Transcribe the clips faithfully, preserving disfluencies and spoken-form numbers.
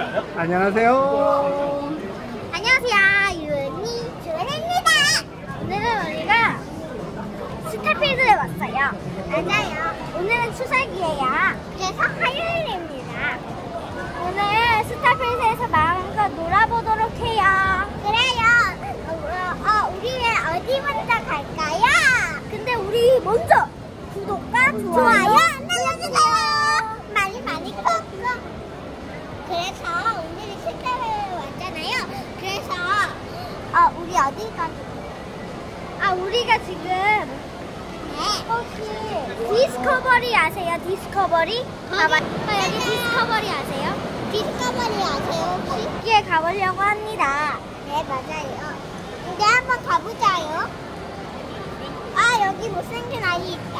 안녕하세요. 안녕하세요. 유은이 주은입니다. 오늘은 우리가 스타필드에 왔어요. 맞아요. 오늘은 추석이에요. 그래서 화요일입니다. 오늘 스타필드에서 마음껏 놀아보도록 해요. 그래요. 어, 어, 우리 어디 먼저 갈까요? 근데 우리 먼저 구독과 좋아요 눌러주세요. 많이 많이 꾹꾹. 그래서 오늘 스타필드 왔잖아요. 그래서 어, 우리 어디 가지? 아, 우리가 지금 네. 혹시 디스커버리 아세요? 디스커버리? 가봐. 어, 여기 디스커버리 아세요? 디스커버리 아세요 혹시? 여기에 가보려고 합니다. 네, 맞아요. 근데 한번 가보자요. 아, 여기 못생긴 아이 있다.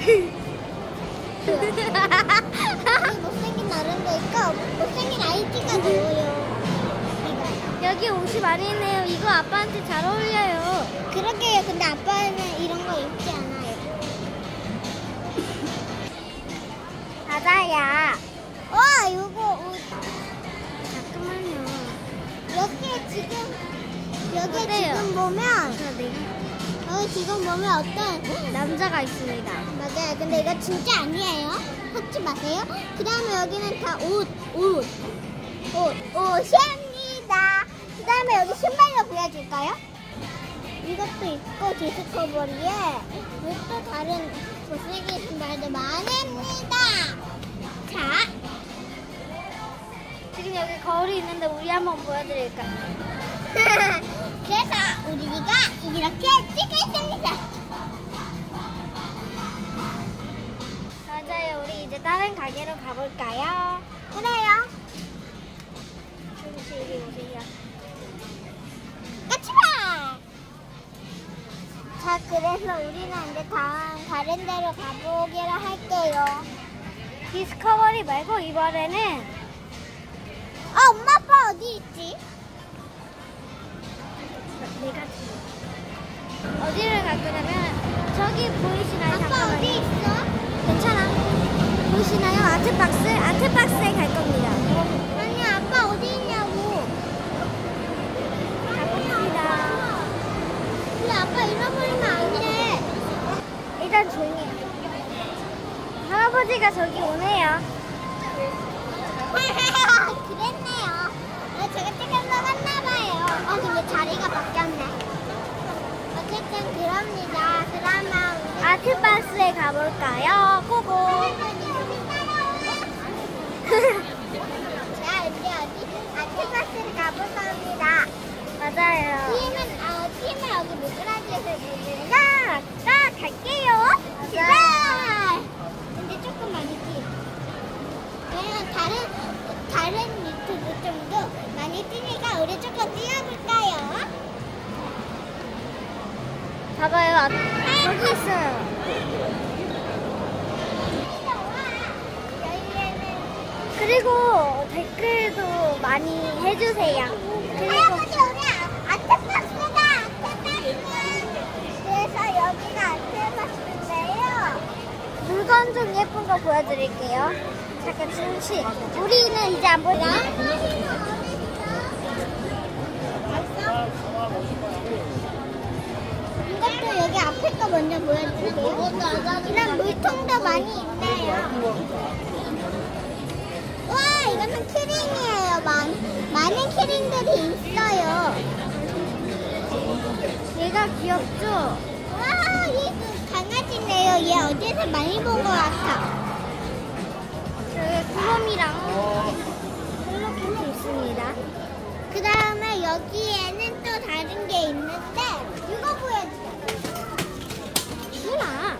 여기 못생긴 어른도 있고 못생긴 아이 찍어줘요. 여기 옷이 많이 있네요. 이거 아빠한테 잘 어울려요. 그러게요. 근데 아빠는 이런 거 입지 않아요. 맞아야. 와, 이거 옷. 잠깐만요. 여기에 지금 여기에 어때요? 지금 보면 여기 지금 보면 어떤 남자가 있습니다. 맞아요. 근데 이거 진짜 아니에요. 하지 마세요. 그 다음에 여기는 다 옷, 옷, 옷, 옷입니다. 그 다음에 여기 신발도 보여줄까요? 이것도 있고 디스커버리에 또 다른 못생긴 신발도 많습니다. 자, 지금 여기 거울이 있는데 우리 한번 보여드릴까요? 그래서 우리가 이렇게 찍고 있습니다. 맞아요. 우리 이제 다른 가게로 가볼까요? 그래요. 잠시 여기 오세요. 까치마! 자, 그래서 우리는 이제 다음 다른 데로 가보기로 할게요. 디스커버리 말고 이번에는 어, 엄마 아빠 어디 있지? 내가 어디를 갈 거냐면 저기 보이시나요? 아빠 잠깐만요. 어디 있어? 괜찮아. 보이시나요? 아트박스? 아트박스에 갈 겁니다. 아니, 아빠 어디 있냐고. 가봅니다. 근데 아빠 잃어버리면 안 돼. 일단 조용히 해. 할아버지가 저기 오네요. 그랬네요. 제가 조금 나갔나봐요. 어, 근데 자리가 바뀌었네. 어쨌든 그럽니다. 그러면 아트박스에 가볼까요? 고고. 자, 이제 어디 아트박스를 가볼 겁니다. 맞아요. 팀은, 어, 팀은 여기 미꾸라지에서 있으니까 나 갈게요. 제발. 근데 조금 많이 뛰어. 왜냐면 다른, 다른 유튜브 좀도 많이 뛰니까 우리 조금 뛰어볼까요? 봐봐요. 저기 있어요. 그리고 댓글도 많이 해주세요. 그리고 할아버지, 우리 아트박스다. 아트박스. 그래서 여기가 아트박스인데요. 물건 좀 예쁜 거 보여드릴게요. 잠깐 잠시. 우리는 이제 안 보여. 이것도 여기 앞에 거 먼저 보여드릴게요. 이런 물통도 많이 있네요. 와, 이거는 키링이에요. 많, 많은 키링들이 있어요. 얘가 귀엽죠? 와, 이 강아지네요. 얘 어디서 많이 본 것 같아. 여기 구름이랑 헬로키티 있습니다. 그 다음에 여기에는 또 다른 게 있는데 이거 보여줄게요. 주나?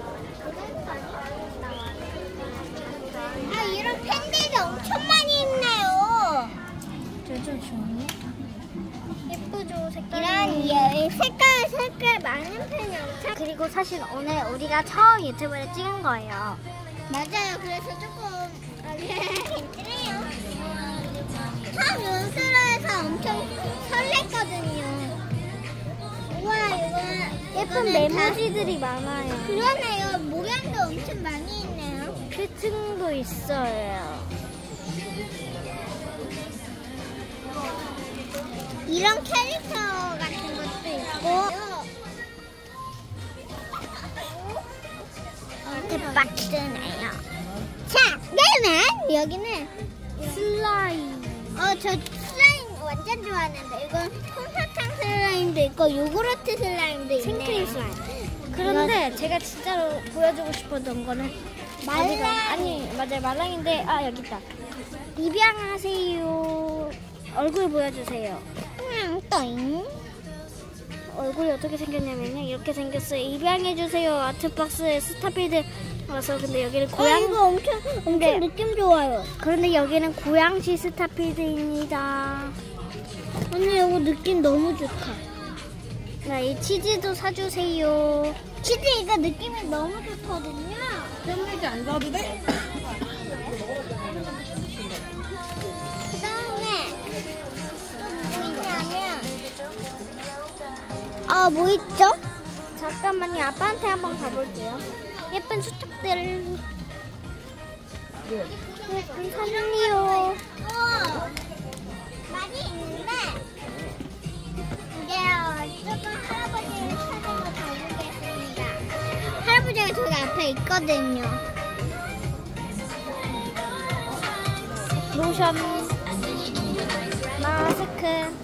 아, 이런 팬들이 엄청 많이 있네요. 저저 좋네. 예쁘죠, 색깔이. 이런 색깔 색깔 많은 팬이 엄청. 그리고 사실 오늘 우리가 처음 유튜브를 찍은 거예요. 맞아요. 그래서 조금 괜찮아요. 처음 연습을 해서 엄청 설렜거든요. 우와, 이거 예쁜 메모지들이 많아요. 그러네요. 모양도 엄청 많이 있네요. 필통도 있어요. 이런 캐릭터 같은 것도 있고. 대박이네요. 자, 그러면 여기는 슬라임. 어, 저 슬라임 완전 좋아하는데 이건 솜사탕 슬라임도 있고 요구르트 슬라임도 있네요. 생크림 슬라임. 그런데 이거... 제가 진짜로 보여주고 싶었던 거는 말랑. 어디가? 아니 맞아요 말랑인데 아 여기 있다. 입양하세요. 얼굴 보여주세요. 음, 또잉. 얼굴이 어떻게 생겼냐면요 이렇게 생겼어요. 입양해주세요. 아트박스에 스타필드 와서 근데 여기는 고양. 어, 이거 엄청 엄청 네. 느낌 좋아요. 그런데 여기는 고양시 스타필드입니다. 언니 이거 느낌 너무 좋다. 나 이 치즈도 사주세요. 치즈 이거 느낌이 너무 좋거든요. 햄레지 안 사도 돼? 그다음에 또 뭐냐면 아, 뭐 있죠? 잠깐만요. 아빠한테 한번 가볼게요. 예쁜 수첩들. 예쁜 사진이요. 어, 많이 있는데 이제 조금 할아버지를 찾아서 가보겠습니다. 할아버지가 저기 앞에 있거든요. 로션, 마스크.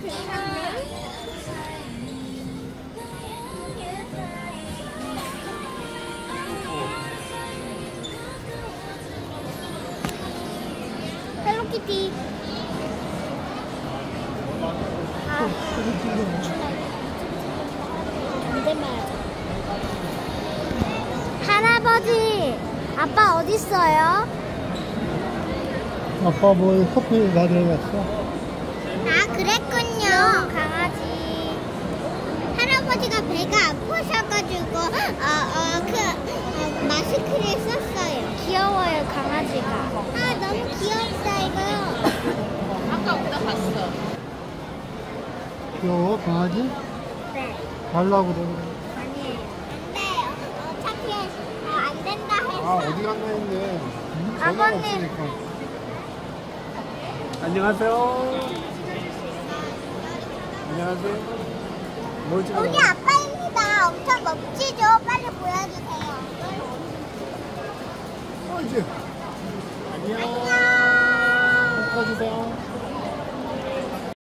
헬로키티. 아, 할아버지, 아빠 어디 있어요? 아빠 뭐 커피 가져갔어? 아, 그랬군요. 강아지. 할아버지가 배가 아프셔가지고 어, 어, 그 어, 마스크를 썼어요. 귀여워요, 강아지가. 아, 너무 귀엽다 이거. 아까 오다 봤어. 귀여워 강아지? 네. 달라고 그러네. 아니에요. 근데 어차피 어, 안 된다 해서. 아 어디 간다 했는데 응? 전화가 아버님. 없으니까. 안녕하세요. 안녕하세요. 뭘 찍어? 우리 아빠입니다. 엄청 멋지죠? 빨리 보여주세요. 어 이제. 안녕. 안녕. 꺼주세요.